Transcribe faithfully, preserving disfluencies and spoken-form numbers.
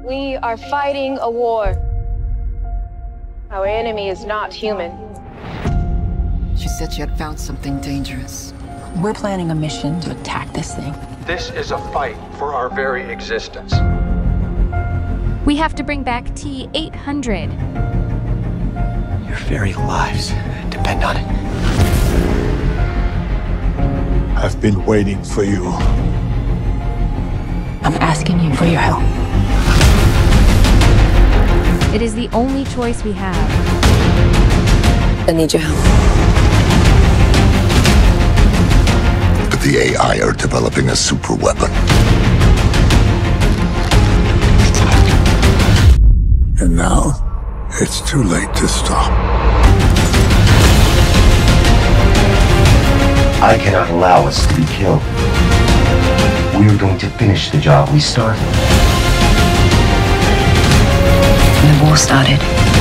We are fighting a war. Our enemy is not human. She said she had found something dangerous. We're planning a mission to attack this thing. This is a fight for our very existence. We have to bring back T eight hundred. Your very lives depend on it. I've been waiting for you. I'm asking you for your help. It is the only choice we have. I need your help. But the A I are developing a super weapon. And now, it's too late to stop. I cannot allow us to be killed. We're going to finish the job we started. The war started.